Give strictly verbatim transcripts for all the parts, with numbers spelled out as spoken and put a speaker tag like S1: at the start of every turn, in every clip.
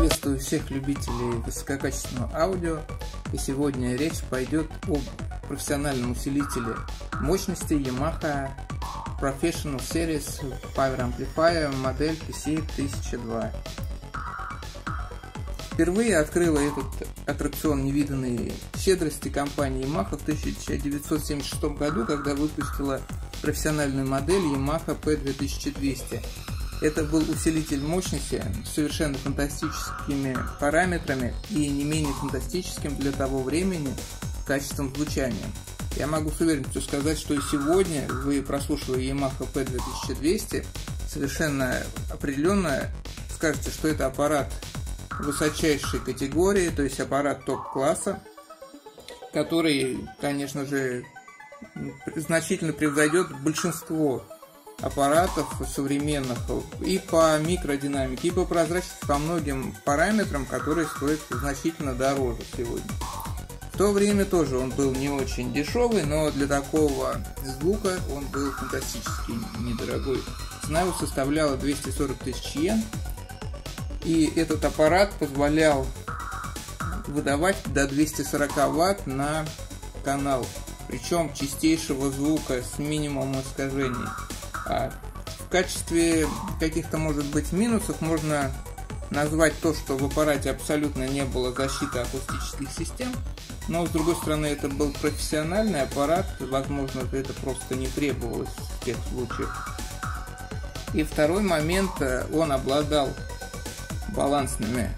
S1: Приветствую всех любителей высококачественного аудио, и сегодня речь пойдет об профессиональном усилителе мощности Yamaha Professional Series Power Amplifier модель пи си тысяча два. Впервые открыла этот аттракцион невиданной щедрости компании Yamaha в тысяча девятьсот семьдесят шестом году, когда выпустила профессиональную модель Yamaha пи две тысячи двести. Это был усилитель мощности с совершенно фантастическими параметрами и не менее фантастическим для того времени качеством звучания. Я могу с уверенностью сказать, что и сегодня вы, прослушивая Yamaha пи две тысячи двести, совершенно определенно скажете, что это аппарат высочайшей категории, то есть аппарат топ-класса, который, конечно же, значительно превзойдет большинство аппаратов современных и по микродинамике, и по прозрачности, по многим параметрам, которые стоят значительно дороже сегодня. В то время тоже он был не очень дешевый, но для такого звука он был фантастически недорогой. Цена его составляла двести сорок тысяч йен, и этот аппарат позволял выдавать до двухсот сорока ватт на канал, причем чистейшего звука с минимумом искажений. А в качестве каких-то, может быть, минусов можно назвать то, что в аппарате абсолютно не было защиты акустических систем, но с другой стороны это был профессиональный аппарат, возможно, это просто не требовалось в тех случаях. И второй момент, он обладал балансными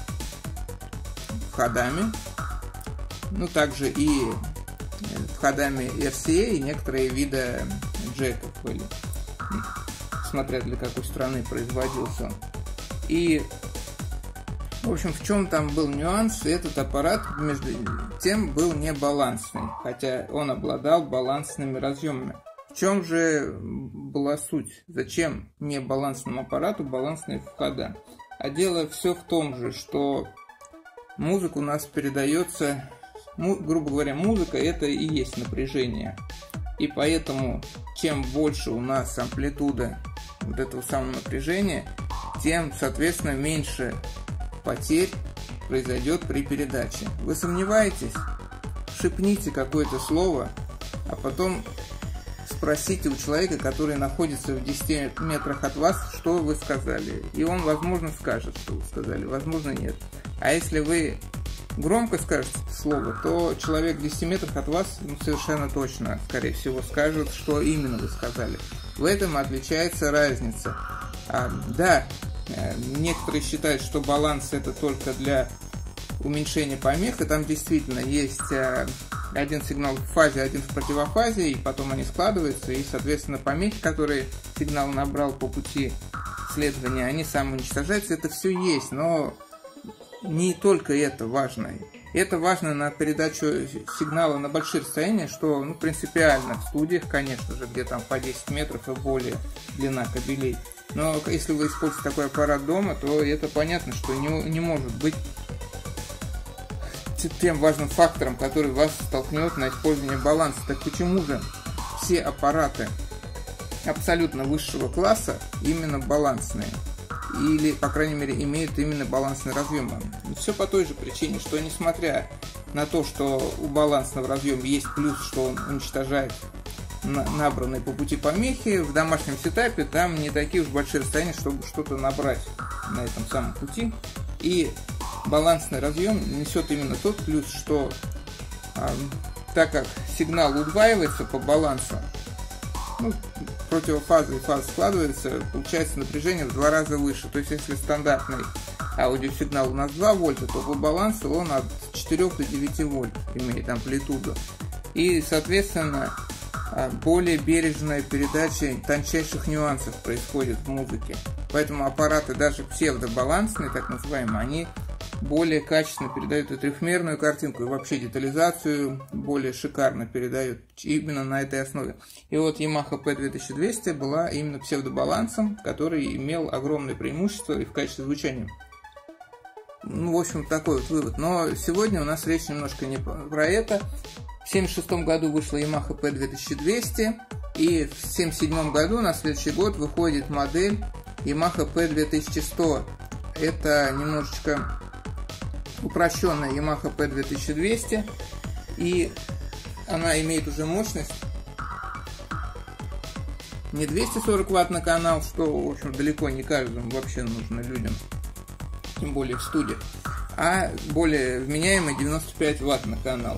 S1: входами, ну также и входами эр си эй, и некоторые виды джеков были, смотря для какой страны производился. И, в общем, в чем там был нюанс, этот аппарат между тем был не балансный, хотя он обладал балансными разъемами. В чем же была суть? Зачем не балансному аппарату балансные входа? А дело все в том же, что музыка у нас передается, грубо говоря, музыка это и есть напряжение. И поэтому, чем больше у нас амплитуда вот этого самого напряжения, тем, соответственно, меньше потерь произойдет при передаче. Вы сомневаетесь? Шепните какое-то слово, а потом спросите у человека, который находится в десяти метрах от вас, что вы сказали. И он, возможно, скажет, что вы сказали, возможно, нет. А если вы громко скажете слово, то человек в десяти метрах от вас ну, совершенно точно, скорее всего, скажет, что именно вы сказали. В этом отличается разница. А, да, некоторые считают, что баланс это только для уменьшения помех, и там действительно есть один сигнал в фазе, один в противофазе, и потом они складываются, и, соответственно, помехи, которые сигнал набрал по пути следования, они самоуничтожаются, это все есть, но не только это важно. Это важно на передачу сигнала на большие расстояния, что ну, принципиально в студиях, конечно же, где там по десять метров и более длина кабелей. Но если вы используете такой аппарат дома, то это понятно, что не, не может быть тем важным фактором, который вас столкнет на использование баланса. Так почему же все аппараты абсолютно высшего класса именно балансные? Или, по крайней мере, имеют именно балансные разъемы? Все по той же причине, что несмотря на то, что у балансного разъема есть плюс, что он уничтожает набранные по пути помехи, в домашнем сетапе там не такие уж большие расстояния, чтобы что-то набрать на этом самом пути. И балансный разъем несет именно тот плюс, что э, так как сигнал удваивается по балансу, ну, противофаза и фаза складывается, получается напряжение в два раза выше. То есть если стандартный аудиосигнал у нас два вольта, то по балансу он от четырёх до девяти вольт имеет амплитуду. И, соответственно, более бережная передача тончайших нюансов происходит в музыке. Поэтому аппараты, даже псевдобалансные, так называемые, они более качественно передают и трехмерную картинку, и вообще детализацию более шикарно передают именно на этой основе. И вот Yamaha пи две тысячи двести была именно псевдобалансом, который имел огромное преимущество и в качестве звучания. Ну, в общем, такой вот вывод. Но сегодня у нас речь немножко не про это. В тысяча девятьсот семьдесят шестом году вышла Yamaha пи две тысячи двести, и в тысяча девятьсот семьдесят седьмом году, на следующий год, выходит модель Yamaha пи две тысячи сто, это немножечко упрощенная Yamaha пи две тысячи двести, и она имеет уже мощность не двести сорок ватт на канал, что, в общем, далеко не каждому вообще нужно людям, тем более в студии, а более вменяемый девяносто пять ватт на канал.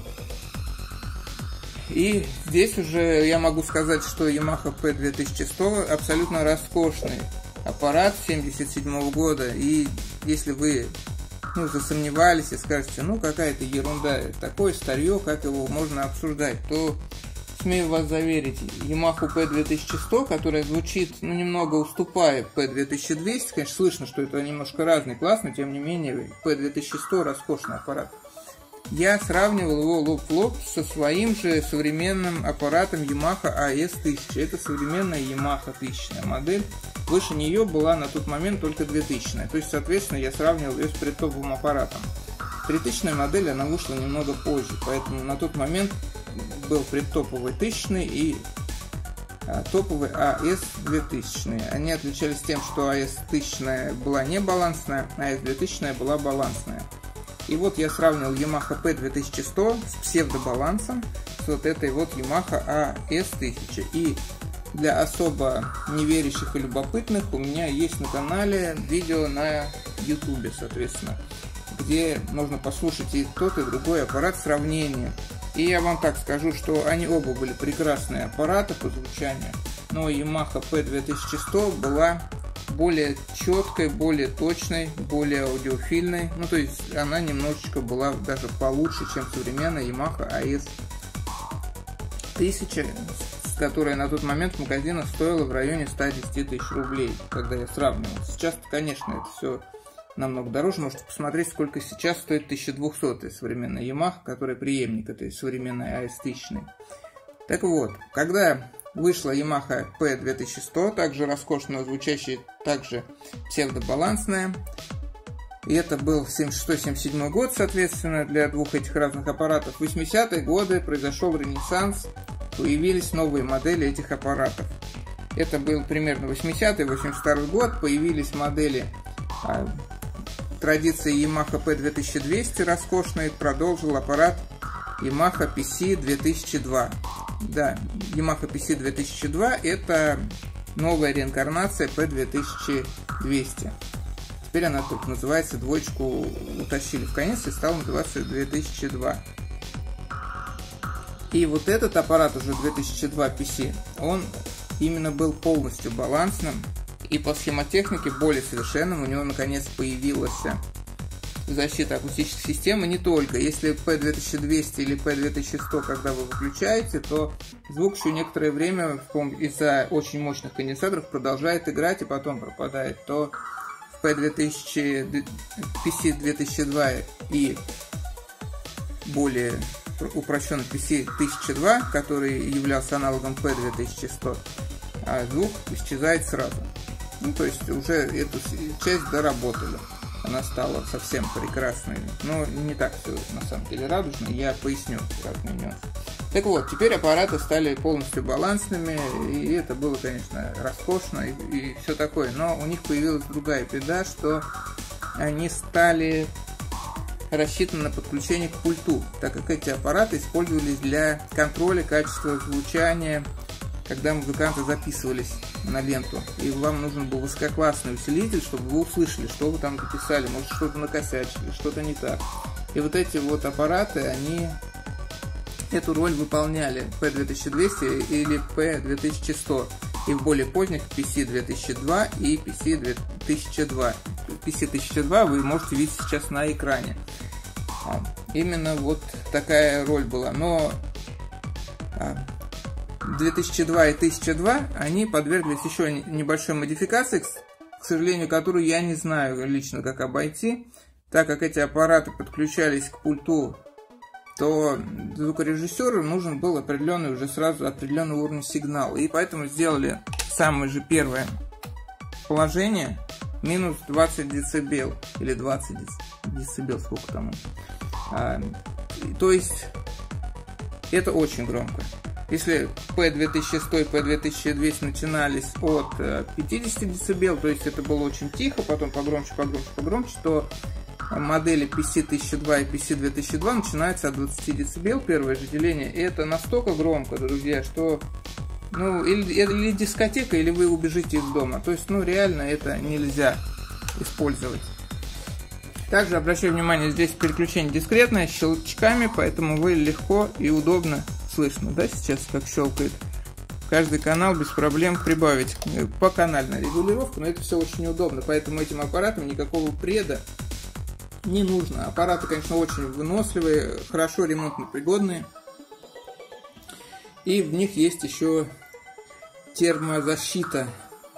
S1: И здесь уже я могу сказать, что Yamaha пи две тысячи сто абсолютно роскошный аппарат семьдесят седьмого года, и если вы ну, засомневались и скажете, ну какая-то ерунда, такое старье, как его можно обсуждать, то смею вас заверить, Yamaha пи две тысячи сто, которая звучит, ну, немного уступая пи две тысячи двести, конечно, слышно, что это немножко разный класс, но тем не менее пи две тысячи сто роскошный аппарат. Я сравнивал его лоб в лоб со своим же современным аппаратом Yamaha эй эс тысяча. Это современная Yamaha тысячная модель. Выше нее была на тот момент только двухтысячная. То есть, соответственно, я сравнивал ее с предтоповым аппаратом. Тритысячная модель, она вышла немного позже. Поэтому на тот момент был предтоповый тысячный и а, топовый эй эс двухтысячный. Они отличались тем, что эй эс тысячная была не балансная, а эй эс двухтысячная была балансная. И вот я сравнил Yamaha пи две тысячи сто с псевдобалансом с вот этой вот Yamaha эй эс тысяча. И для особо неверящих и любопытных у меня есть на канале видео на YouTube, соответственно, где можно послушать и тот, и другой аппарат сравнения. И я вам так скажу, что они оба были прекрасные аппараты по звучанию, но Yamaha пи две тысячи сто была более четкой, более точной, более аудиофильной. Ну, то есть она немножечко была даже получше, чем современная Yamaha эй эс тысяча, которая на тот момент в магазинах стоила в районе ста десяти тысяч рублей, когда я сравнивал. Сейчас, конечно, это все намного дороже. Можете посмотреть, сколько сейчас стоит тысяча двухсотая современная Yamaha, которая преемник этой современной эй эс тысячной. Так вот, когда вышла Yamaha пи две тысячи сто, также роскошно звучащая, также псевдобалансная. И это был семьдесят шестой — семьдесят седьмой год, соответственно, для двух этих разных аппаратов. В восьмидесятые годы произошел ренессанс, появились новые модели этих аппаратов. Это был примерно восьмидесятый — восемьдесят второй год, появились модели а, традиции Yamaha пи две тысячи двести роскошный, продолжил аппарат Yamaha пи си две тысячи два. Да, Yamaha пи си две тысячи два это новая реинкарнация пи две тысячи двести. Теперь она только называется, двоечку утащили в конец и стала называться две тысячи два. И вот этот аппарат уже две тысячи два пи си, он именно был полностью балансным и по схемотехнике более совершенным. У него наконец появилась защита акустической системы. Не только, если пи две тысячи двести или пи две тысячи сто, когда вы выключаете, то звук еще некоторое время из-за очень мощных конденсаторов продолжает играть и потом пропадает, то в пи две тысячи, пи си две тысячи два и более упрощенный пи си тысяча два, который являлся аналогом пи две тысячи сто, звук исчезает сразу. Ну, то есть уже эту часть доработали. Она стала совсем прекрасной, но не так все на самом деле радужно, я поясню разные нюансы. Так вот, теперь аппараты стали полностью балансными, и это было, конечно, роскошно и, и все такое, но у них появилась другая беда, что они стали рассчитаны на подключение к пульту, так как эти аппараты использовались для контроля качества звучания, когда музыканты записывались на ленту, и вам нужен был высококлассный усилитель, чтобы вы услышали, что вы там записали, может что-то накосячили, что-то не так. И вот эти вот аппараты, они эту роль выполняли, пи две тысячи двести или пи две тысячи сто, и в более поздних пи си две тысячи два и пи си две тысячи два. пи си тысяча два вы можете видеть сейчас на экране. Именно вот такая роль была, но две тысячи два и тысяча два, они подверглись еще небольшой модификации, к сожалению, которую я не знаю лично, как обойти. Так как эти аппараты подключались к пульту, то звукорежиссеру нужен был определенный уже сразу определенный уровень сигнала. И поэтому сделали самое же первое положение минус двадцать децибел или двадцать децибел, сколько там. А, то есть это очень громко. Если пи две тысячи сто и пи две тысячи двести начинались от пятидесяти децибел, то есть это было очень тихо, потом погромче, погромче, погромче, то модели пи си тысяча два и пи си две тысячи два начинаются от двадцати децибел, первое же деление, и это настолько громко, друзья, что, ну, или, или дискотека, или вы убежите из дома, то есть, ну, реально это нельзя использовать. Также обращаю внимание, здесь переключение дискретное, с щелчками, поэтому вы легко и удобно слышно, да, сейчас как щелкает. Каждый канал без проблем прибавить по канальной регулировке, но это все очень неудобно, поэтому этим аппаратам никакого преда не нужно. Аппараты, конечно, очень выносливые, хорошо ремонтно пригодные, и в них есть еще термозащита,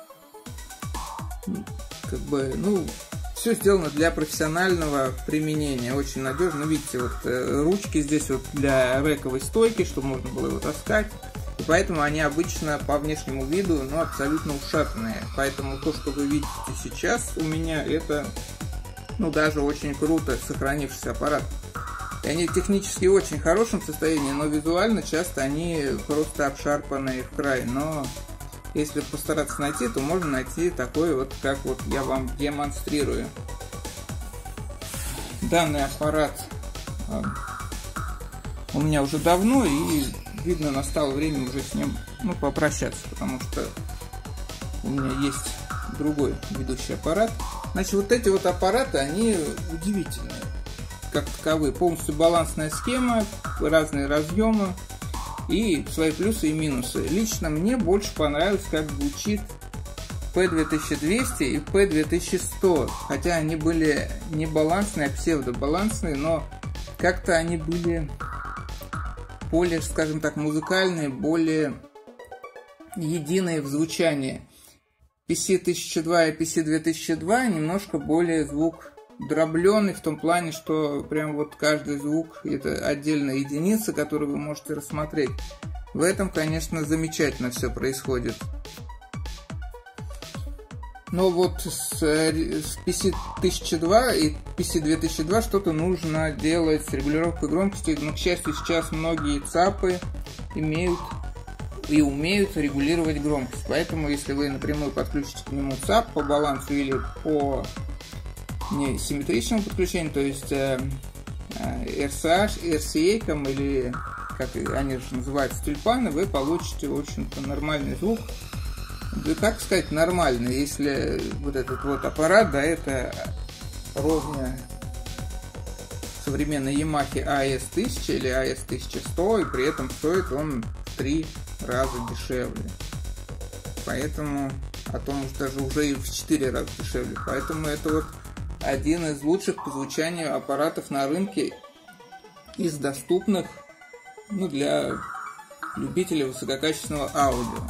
S1: как бы, ну, все сделано для профессионального применения, очень надежно. Видите, вот э, ручки здесь вот для рэковой стойки, чтобы можно было его таскать. И поэтому они обычно по внешнему виду, ну, абсолютно ушатанные. Поэтому то, что вы видите сейчас у меня, это, ну, даже очень круто сохранившийся аппарат. И они технически в очень хорошем состоянии, но визуально часто они просто обшарпанные в край. Но если постараться найти, то можно найти такой вот, как вот я вам демонстрирую. Данный аппарат э, у меня уже давно, и видно, настало время уже с ним, ну, попрощаться, потому что у меня есть другой ведущий аппарат. Значит, вот эти вот аппараты, они удивительные, как таковые. Полностью балансная схема, разные разъемы и свои плюсы и минусы. Лично мне больше понравилось, как звучит пи две тысячи двести и пи две тысячи сто, хотя они были не балансные, а псевдобалансные, но как-то они были более, скажем так, музыкальные, более единые в звучании. пи си тысяча два и пи си две тысячи два немножко более звук дробленый, в том плане, что прям вот каждый звук это отдельная единица, которую вы можете рассмотреть. В этом, конечно, замечательно все происходит. Но вот с, с пи си тысяча два и пи си две тысячи два что-то нужно делать с регулировкой громкости, но, к счастью, сейчас многие цапы имеют и умеют регулировать громкость. Поэтому, если вы напрямую подключите к нему цап по балансу или по не симметричному подключению, то есть э, э, эр си эй или как они же называются, тюльпаны, вы получите, в общем-то, нормальный звук. Да, как сказать нормальный, если вот этот вот аппарат, да, это ровно современной Yamaha эй эс тысяча или эй эс тысяча сто, и при этом стоит он в три раза дешевле. Поэтому, а то может даже уже и в четыре раза дешевле. Поэтому это вот один из лучших по звучанию аппаратов на рынке из доступных, ну, для любителей высококачественного аудио.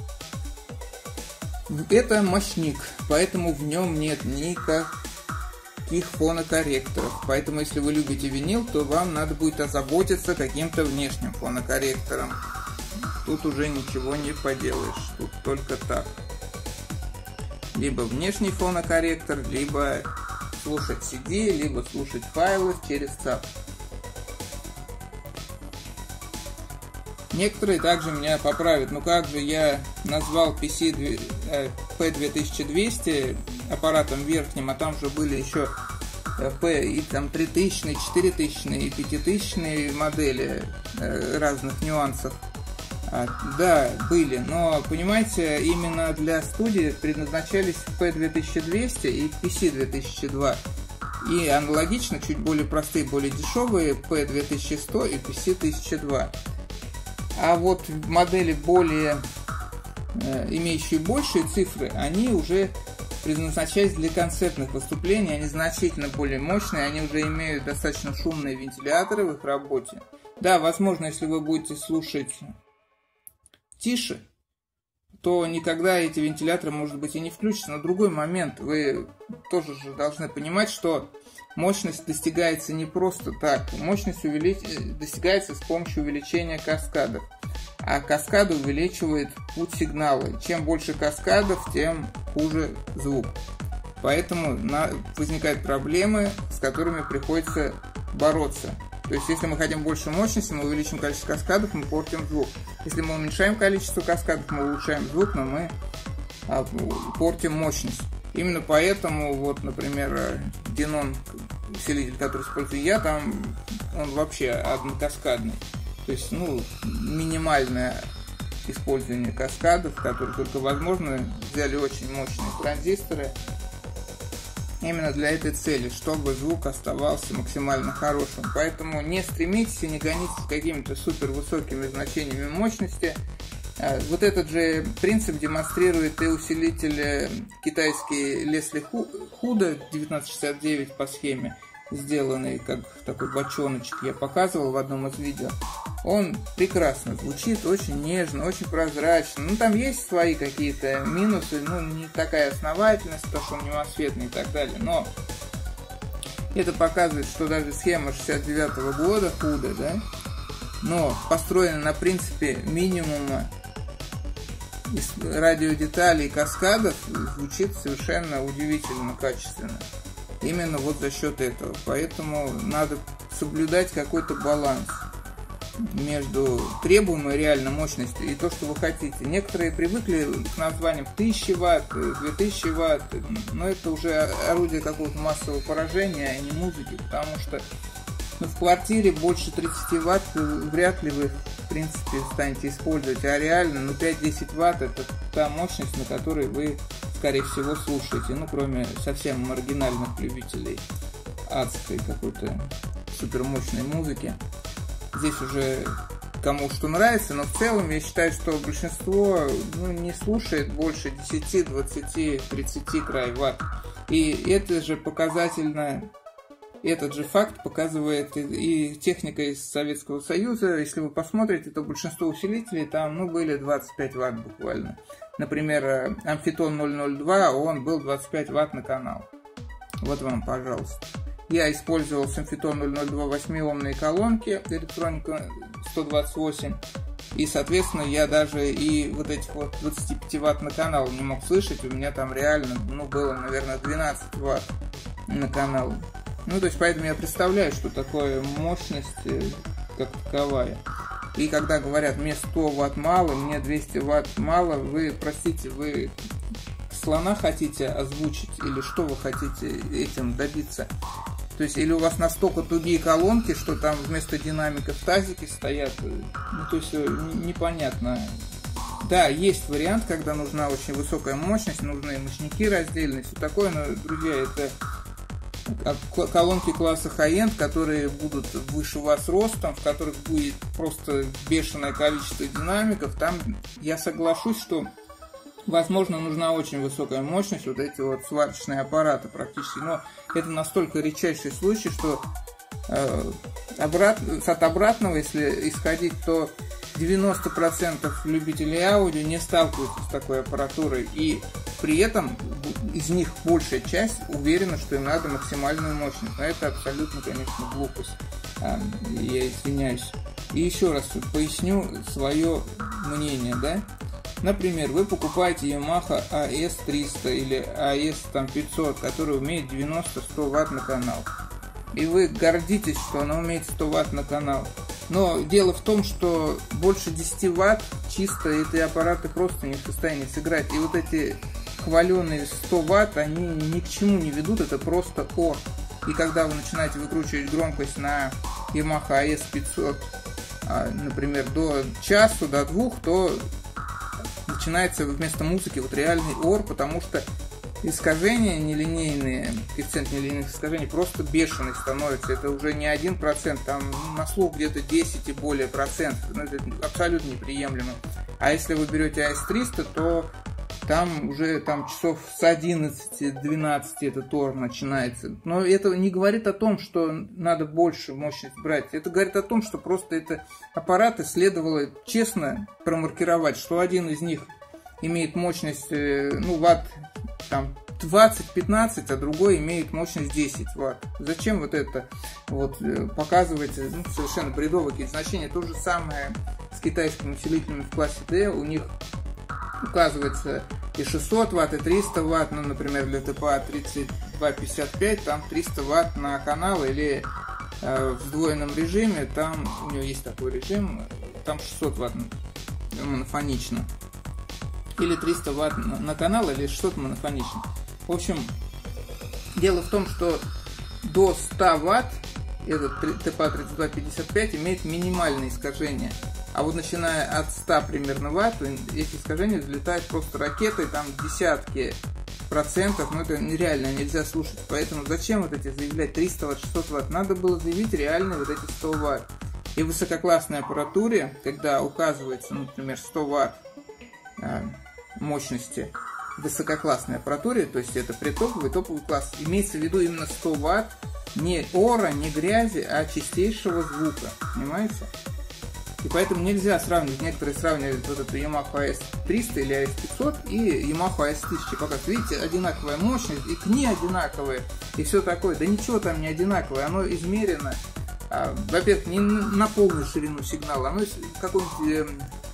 S1: Это мощник, поэтому в нем нет никаких фонокорректоров. Поэтому, если вы любите винил, то вам надо будет озаботиться каким-то внешним фонокорректором. Тут уже ничего не поделаешь, тут только так. Либо внешний фонокорректор, либо слушать си ди, либо слушать файлы через цап. Некоторые также меня поправят, ну как же я назвал пи си две тысячи двести аппаратом верхним, а там же были еще P и там тритысячные, четырёхтысячные и пятитысячные модели э, разных нюансов. А, да, были, но понимаете, именно для студии предназначались пи две тысячи двести и пи си две тысячи два. И аналогично, чуть более простые, более дешевые пи две тысячи сто и пи си тысяча два. А вот модели более э, имеющие большие цифры, они уже предназначались для концертных выступлений, они значительно более мощные, они уже имеют достаточно шумные вентиляторы в их работе. Да, возможно, если вы будете слушать тише, то никогда эти вентиляторы, может быть, и не включатся. Но другой момент, вы тоже же должны понимать, что мощность достигается не просто так. Мощность увелич... достигается с помощью увеличения каскадов. А каскады увеличивает путь сигнала. Чем больше каскадов, тем хуже звук. Поэтому на... возникают проблемы, с которыми приходится бороться. То есть, если мы хотим больше мощности, мы увеличим количество каскадов, мы портим звук. Если мы уменьшаем количество каскадов, мы улучшаем звук, но мы а, портим мощность. Именно поэтому, вот, например, Denon усилитель, который использую я, там он вообще однокаскадный. То есть, ну, минимальное использование каскадов, которые только возможно. Взяли очень мощные транзисторы именно для этой цели, чтобы звук оставался максимально хорошим. Поэтому не стремитесь и не гонитесь с какими-то супер высокими значениями мощности. Вот этот же принцип демонстрирует и усилитель китайский Leslie Huda девятнадцать шестьдесят девять по схеме, сделанный как такой бочоночек, я показывал в одном из видео. Он прекрасно звучит, очень нежно, очень прозрачно. Ну, там есть свои какие-то минусы, ну, не такая основательность, потому что он немосветный и так далее. Но это показывает, что даже схема шестьдесят девятого года Huda, да, но построена на принципе минимума из радиодеталей и каскадов, звучит совершенно удивительно качественно. Именно вот за счет этого. Поэтому надо соблюдать какой-то баланс между требуемой реально мощностью и то, что вы хотите. Некоторые привыкли к названиям тысяча ватт, две тысячи ватт, но это уже орудие какого-то массового поражения, а не музыки, потому что ну, в квартире больше тридцати ватт вряд ли вы, в принципе, станете использовать, а реально, ну, пять-десять ватт это та мощность, на которой вы, скорее всего, слушаете, ну, кроме совсем маргинальных любителей адской какой-то супермощной музыки. Здесь уже кому что нравится, но в целом я считаю, что большинство ну, не слушает больше десяти, двадцати, тридцати край ватт. И это же показательно, этот же факт показывает и, и техника из Советского Союза. Если вы посмотрите, то большинство усилителей там ну, были двадцать пять ватт буквально. Например, Амфитон ноль ноль два, он был двадцать пять ватт на канал. Вот вам, пожалуйста. Я использовал с Амфитон ноль ноль два восьмиомные колонки электроника сто двадцать восемь. И, соответственно, я даже и вот этих вот двадцать пять ватт на канал не мог слышать. У меня там реально, ну, было, наверное, двенадцать ватт на канал. Ну, то есть, поэтому я представляю, что такое мощность как таковая. И когда говорят, мне сто ватт мало, мне двести ватт мало, вы, простите, вы слона хотите озвучить или что вы хотите этим добиться? То есть, или у вас настолько тугие колонки, что там вместо динамиков тазики стоят, ну, то есть, непонятно. Да, есть вариант, когда нужна очень высокая мощность, нужны мощники раздельные, все такое, но, друзья, это колонки класса high-end, которые будут выше вас ростом, в которых будет просто бешеное количество динамиков. Там я соглашусь, что возможно нужна очень высокая мощность, вот эти вот сварочные аппараты практически, но это настолько редчайший случай, что э, обрат, от обратного, если исходить, то девяносто процентов любителей аудио не сталкиваются с такой аппаратурой, и при этом из них большая часть уверена, что им надо максимальную мощность. Но это абсолютно, конечно, глупость. Я извиняюсь. И еще раз поясню свое мнение, да. Например, вы покупаете Yamaha эй эс триста или эй эс пятьсот, который умеет девяносто-сто ватт на канал. И вы гордитесь, что она умеет сто ватт на канал. Но дело в том, что больше десяти ватт чисто эти аппараты просто не в состоянии сыграть. И вот эти хваленые сто ватт, они ни к чему не ведут, это просто ор. И когда вы начинаете выкручивать громкость на Yamaha эй эс пятьсот, например, до часу, до двух, то начинается вместо музыки вот реальный ор, потому что искажения нелинейные, коэффициент нелинейных искажений просто бешеный становится. Это уже не один процент, там на слух где-то десять и более процентов. Ну, это абсолютно неприемлемо. А если вы берете эй эс триста, то там уже там часов с одиннадцати-двенадцати этот ор начинается. Но это не говорит о том, что надо больше мощность брать. Это говорит о том, что просто это аппараты следовало честно промаркировать, что один из них имеет мощность, ну, ватт там двадцать-пятнадцать, а другой имеет мощность десять ватт. Зачем вот это вот показывать, ну, совершенно бредовые какие-то значения? То же самое с китайскими усилителями в классе D. У них указывается и шестьсот ватт, и триста ватт, ну, например, для тэ пэ а тридцать два пятьдесят пять, там триста ватт на канал или в сдвоенном режиме, там у него есть такой режим, там шестьсот ватт монофонично. Или триста ватт на канал, или шестьсот монофонично. В общем, дело в том, что до ста ватт этот тэ пэ а тридцать два пятьдесят пять имеет минимальное искажение. А вот начиная от ста примерно ватт, эти искажения взлетают просто ракетой, там десятки процентов, но это нереально, нельзя слушать. Поэтому зачем вот эти заявлять триста ватт, шестьсот ватт? Надо было заявить реальные вот эти сто ватт. И в высококлассной аппаратуре, когда указывается, например, сто ватт э, мощности в высококлассной аппаратуре, то есть это предтоповый, топовый класс, имеется в виду именно сто ватт, не ора, не грязи, а чистейшего звука, понимаете? И поэтому нельзя сравнивать, некоторые сравнивают вот эту Yamaha эй эс триста или эй эс пятьсот и Yamaha эй эс тысяча. Пока, видите, одинаковая мощность, и кни одинаковые, и все такое. Да ничего там не одинаковое, оно измерено, а, во-первых, не на полную ширину сигнала, оно какой-нибудь э,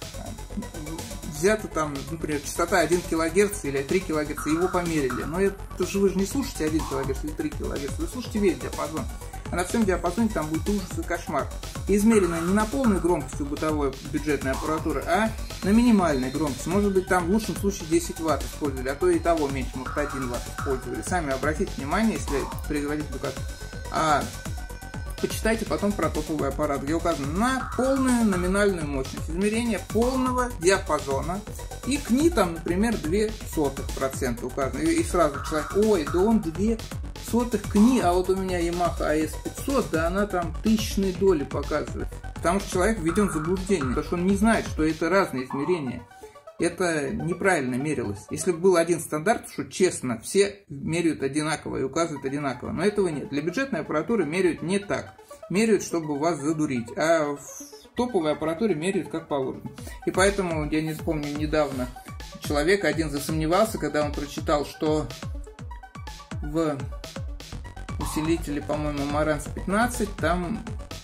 S1: взято там, например, частота один килогерц или три килогерца, его померили. Но это же вы же не слушаете один килогерц или три килогерца, вы слушаете весь диапазон. А на всем диапазоне там будет ужас и кошмар. И измерено не на полную громкость у бытовой бюджетной аппаратуры, а на минимальной громкости. Может быть, там в лучшем случае десять ватт использовали, а то и того меньше, может, один ватт использовали. Сами обратите внимание, если производитель только... А почитайте потом про топовый аппарат, где указано на полную номинальную мощность. Измерение полного диапазона. И кни там, например, два сотых процента указано. И, и сразу человек, ой, да он два сотых кни, а вот у меня Yamaha эй эс пятьсот, да она там тысячные доли показывает. Потому что человек введен в заблуждение, потому что он не знает, что это разные измерения. Это неправильно мерилось. Если бы был один стандарт, что честно, все меряют одинаково и указывают одинаково. Но этого нет. Для бюджетной аппаратуры меряют не так. Меряют, чтобы вас задурить. А в топовой аппаратуре меряют как положено. И поэтому, я не помню, недавно человек один засомневался, когда он прочитал, что в усилителе, по-моему, Marantz пятнадцать, там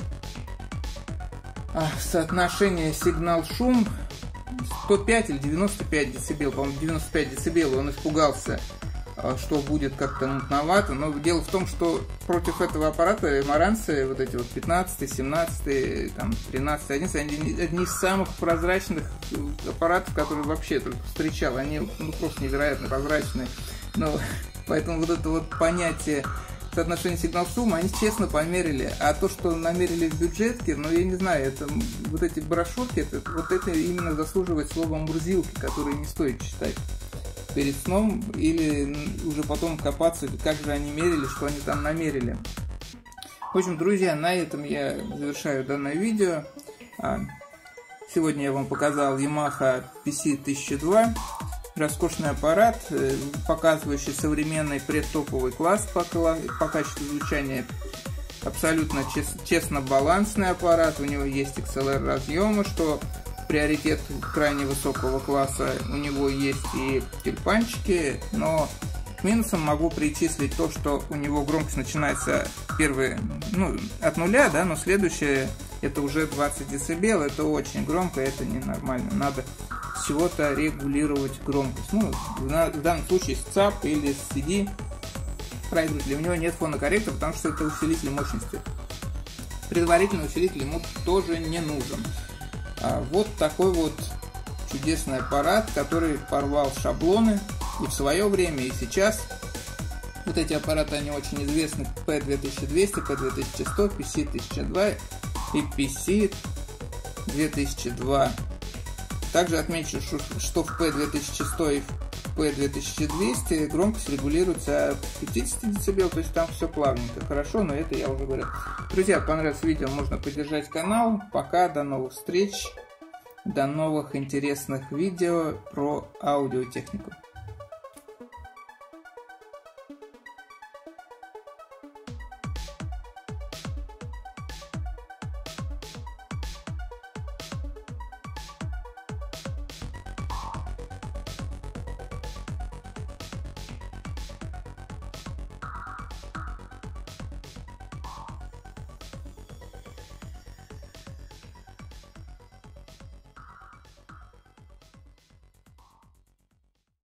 S1: а, соотношение сигнал-шум сто пять или девяносто пять децибел, по-моему, девяносто пять децибел, он испугался, что будет как-то мутновато, но дело в том, что против этого аппарата Marantz, вот эти вот пятнадцать, семнадцать, там, тринадцать, одиннадцать, они одни из самых прозрачных аппаратов, которые вообще только встречал, они ну, просто невероятно прозрачные, но поэтому вот это вот понятие соотношение сигнал-шума они честно померили, а то, что намерили в бюджетке, ну я не знаю, это вот эти брошюрки, это, вот это именно заслуживает слова мурзилки, которые не стоит читать перед сном или уже потом копаться, как же они мерили, что они там намерили. В общем, друзья, на этом я завершаю данное видео. Сегодня я вам показал Yamaha пи си тысяча два. Роскошный аппарат, показывающий современный предтоповый класс по, по качеству звучания. Абсолютно чес, честно-балансный аппарат. У него есть икс эл ар разъемы, что приоритет крайне высокого класса. У него есть и тюльпанчики, но к минусам могу причислить то, что у него громкость начинается первые, ну, от нуля, да, но следующее это уже двадцать децибел. Это очень громко, это ненормально. Надо с чего-то регулировать громкость. Ну, в данном случае с ЦАП или с си ди проигрывателя. У него нет фонокорректора, потому что это усилитель мощности. Предварительный усилитель ему тоже не нужен. А вот такой вот чудесный аппарат, который порвал шаблоны и в свое время, и сейчас. Вот эти аппараты, они очень известны: пи две тысячи двести, пи две тысячи сто, пи си тысяча два и пи си две тысячи два. Также отмечу, что в пи две тысячи сто и в пи две тысячи двести громкость регулируется от пятидесяти децибел, то есть там все плавненько, хорошо, но это я уже говорил. Друзья, понравилось видео, можно поддержать канал. Пока, до новых встреч, до новых интересных видео про аудиотехнику.